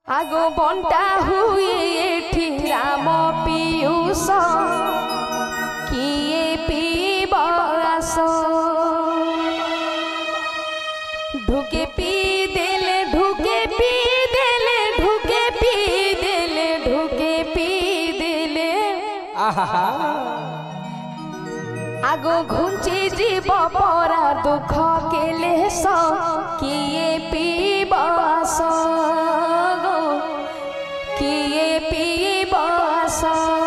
आगो बंटा हुए एठी राम पीयूष किए पीब आस ढुके पी देले ढुके पी देले ढुके पी देले ढुके पी देले आगो घुंची जीव परा दुख केले स किए पीब आस किए पीब आस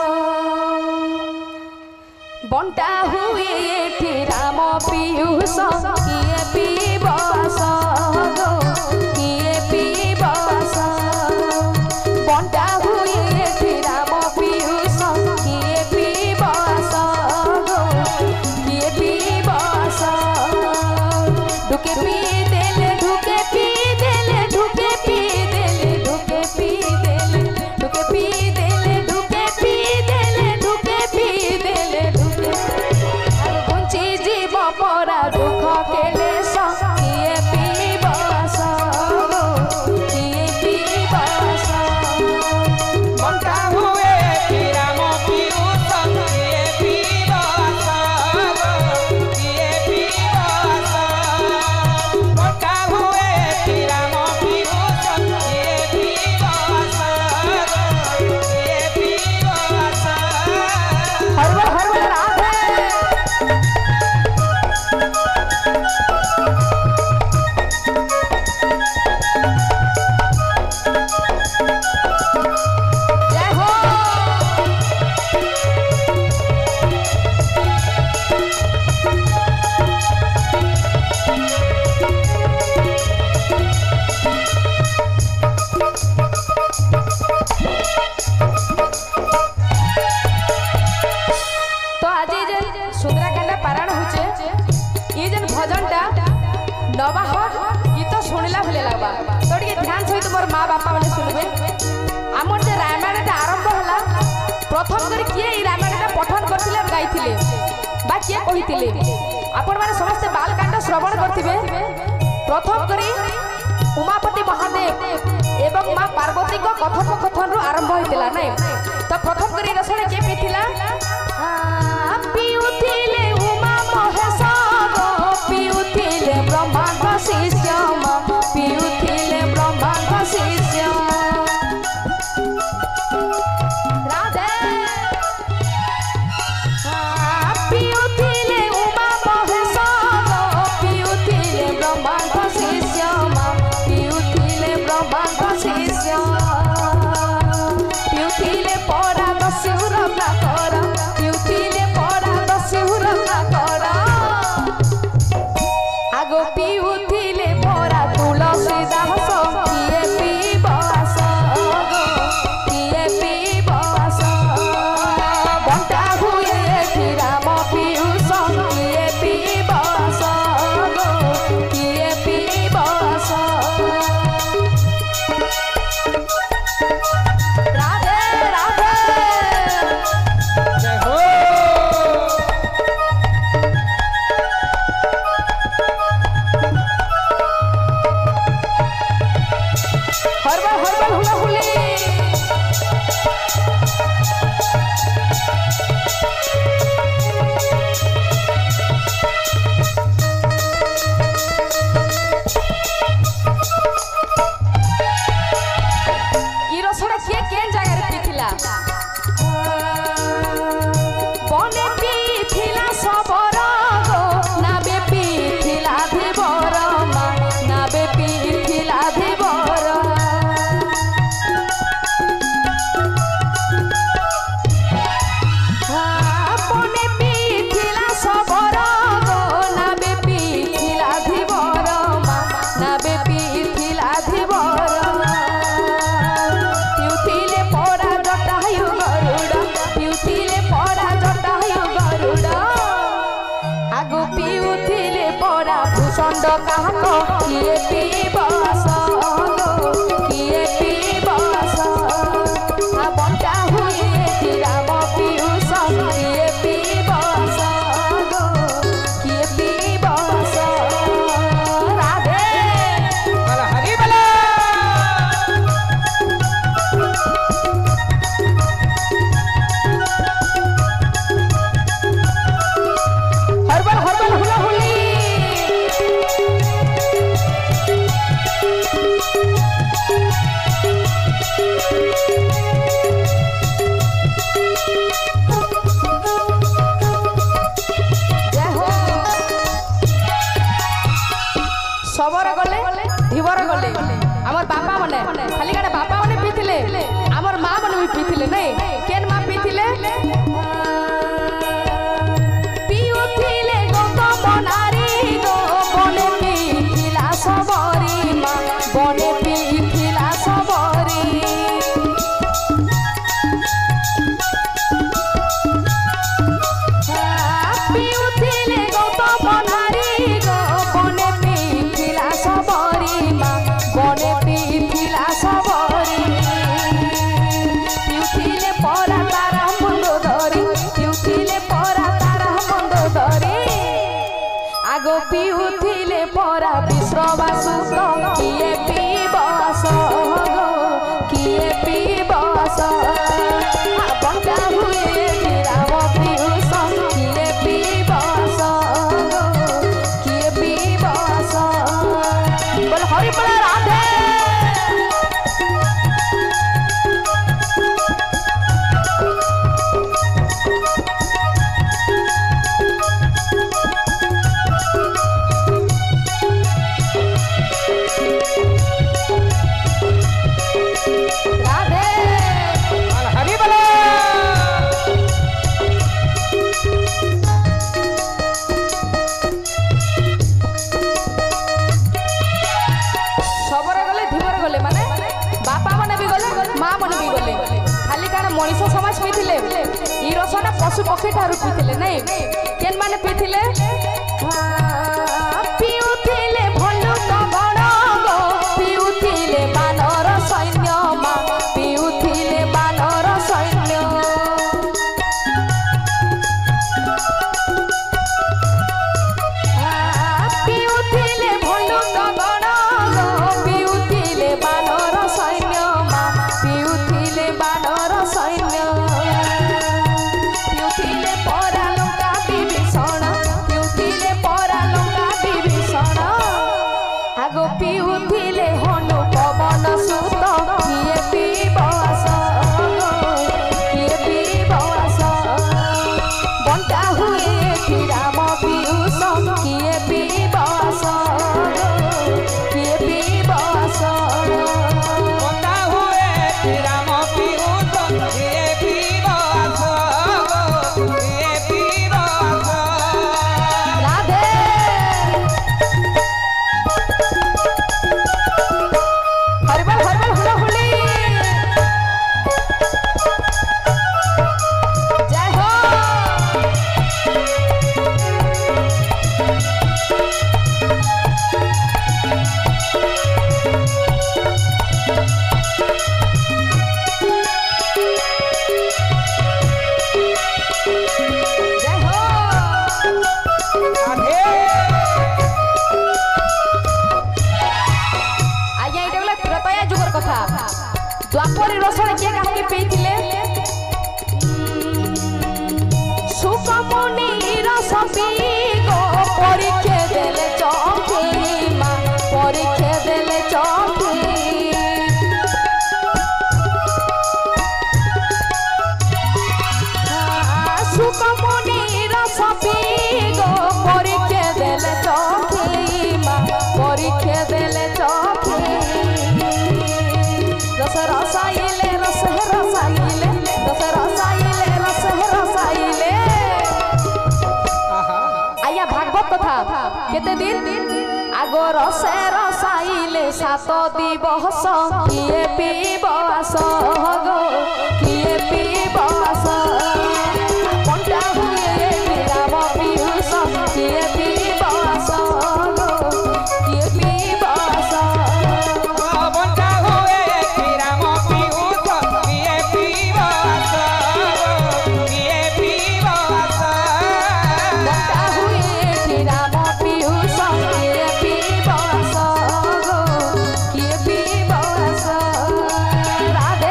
बंटा हुए एठी राम पीयूष किए पीब आस किए पीब आस बंटा हुए एठी राम पीयूष किए पीब आस किए पीब आस ढुके पी देले ढुके पी देले ढुके पी देले ढुके पी देले ढुके पी देले ढुके पी देले ढुके पी देले ढुके घुंची जीव परा दुख केले किए पीब आस किए पीब आस बंटा हुए राम पीयूष किए पीब आस किए पीब आस बंटा हुए राम पीयूष किए पीब आस किए पीब आस हर हर राधे जय हो तो आज जे सुंदराकांड पारायण होचे ये जन भजनटा नवाह गीत सुनिला भले लागबा तो टिके ध्यान सहित मोर माँ बापा माने सुनबे हमर जे रामायणटा आरंभ होला प्रथम करी किए ई रामायणटा पठन करथिले और गाइथिले बा किए कहिथिले आपण माने समस्त बालकांड श्रवण करथिबे प्रथम करी उमापति महादेव एवं माँ पार्वती को कथोपकथन रु आरंभ होइतिला नै तो प्रथम करी रसने के पिथिला पिउथिले उमा महेश पिउथिले ब्रह्मा शिष्य पिउथिले ब्रह्मा शिष्य राधे पिउथिले उमा महेश पिउथिले ब्रह्मा शिष्य पिउथिले ब्रह्मा शिष्य पिउथिले परा दस्युर कर पिउथिले परा दस्युर कर आगो पिउथिले परा तुलसी दास किए पीब आस किए पीब आस बंटा हुए एठी राम पीयूष किए पीब आस किए पीब आस राधे राधे जय हो हरबल हुला हुली ई रसोड़ा किए केन जगह रे पिथिला बने पिथिला सबरा गो नाबे पिथिला देवर नाबे पिथिला देवर गले माँ मन भी गले खाली कारण मनीष समाज पीथिले ई रसना पशु पक्षी ठारू पीथिले नहीं केन माने पीथिले पीउथिले भल्लु गण गो पीउथिले बानर सैन्य मा पीउथिले बानर सैन्य पीउथिले भल्लु गण गो पीउथिले बानर सैन्य मा पीउथिले बानर सैन्य पीउथिले परालंका विभीषण पीउथिले परालंका विभीषण आगो पीउथिले हनु पवन सुत किए पीबस किए पीबस बंटा हुए राम पीयूष किए पीबस किए पीबस बंटा हुए राम पीयूष किए पीबस किए पीबस राधे हरबल हरबल हुला हुली जय हो जय हो राधे आज्ञा एटा गला त्रतया जुगर कथा द्वापर रसण के काहे पेथिले सुकमुनि रस पी गो परीक्षा देले चौकी मा परीक्षा देले चौकी सुकमुनि रस पी गो परीक्षा देले चौकी मा परीक्षा देले चौकी रस रसाइले रस रसाइले रस रसाइले रस रसाइले आया भागवत कथा केते दिन आगो रसे रसाइले सात दिवस किए पीबस गो किए पीबस बंटा हुए राम पीयूष किए पीबस गो किए पीबस बंटा हुए राम पीयूष किए पीबस किए पीबस बंटा हुए राम पीयूष किए पीबस गो किए पीबस राधे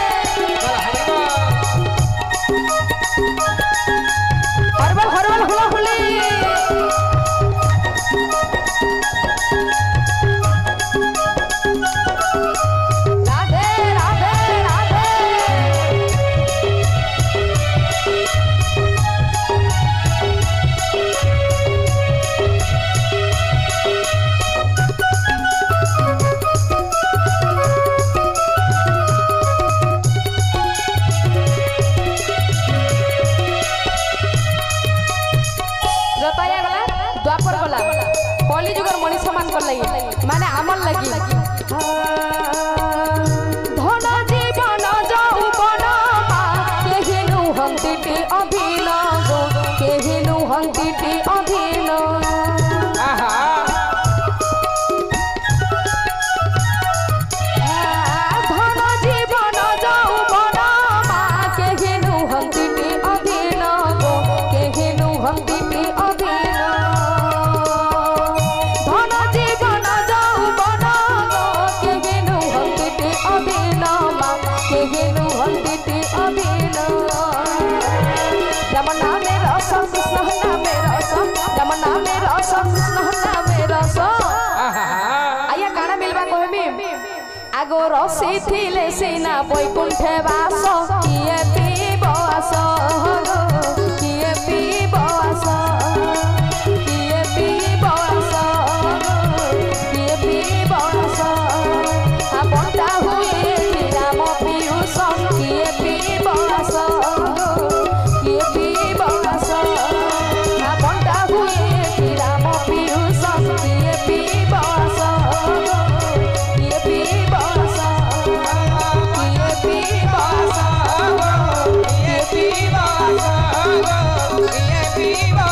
हरबल हरबल हुला हुली राधे राधे राधे त्रतया गला द्वापर गला कली जुगर मनीष समान कर लगी माने आमल लगी धन जीवन यौवन मा केहिनु हंतिटी अभिन गो केहिनु हंतिटी अभिन आहा धन जीवन यौवन मा केहिनु हंतिटी अभिन गो केहिनु हंतिटी अभिन धन जीवन यौवन गो केहिनु हंतिटी अभिन मा केहिनु हंतिटी अभिन राम नामे रस कृष्ण नामे रस राम नामे रस कृष्ण नामे रस आया काना मिलबा कहबी आगो रसी थिले सेना बैकुंठे वास किए पीबस किए पीबस किए पीबस किए पीबस आ बंटा हुए राम पीयूष किए पीबस किए पीबस आ बंटा हुए राम पीयूष किए पीबस किए पीबस ପିଇବ